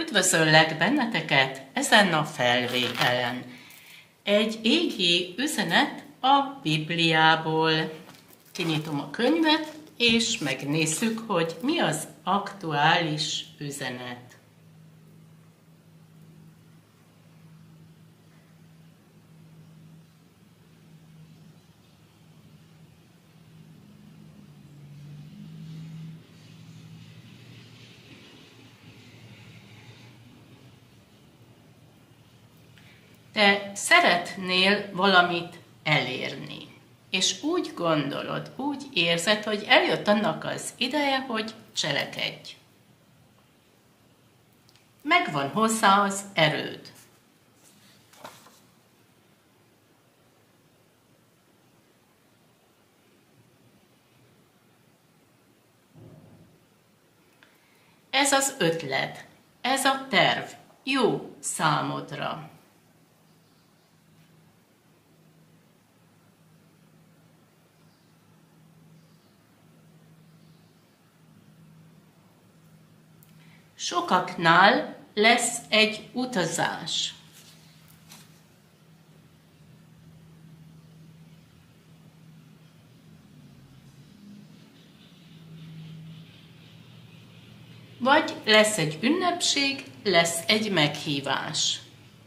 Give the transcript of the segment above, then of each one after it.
Üdvözöllek benneteket ezen a felvételen. Egy égi üzenet a Bibliából. Kinyitom a könyvet, és megnézzük, hogy mi az aktuális üzenet. Te szeretnél valamit elérni, és úgy gondolod, úgy érzed, hogy eljött annak az ideje, hogy cselekedj. Megvan hozzá az erőd. Ez az ötlet, ez a terv jó számodra. Sokaknál lesz egy utazás. Vagy lesz egy ünnepség, lesz egy meghívás.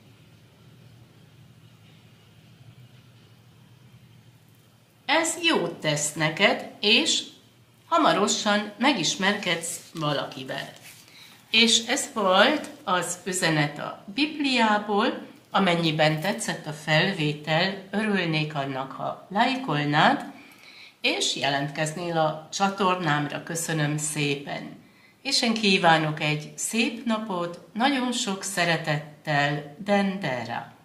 Ez jót tesz neked, és hamarosan megismerkedsz valakivel. És ez volt az üzenet a Bibliából. Amennyiben tetszett a felvétel, örülnék annak, ha lájkolnád, és jelentkeznél a csatornámra. Köszönöm szépen. És én kívánok egy szép napot, nagyon sok szeretettel, Dendera.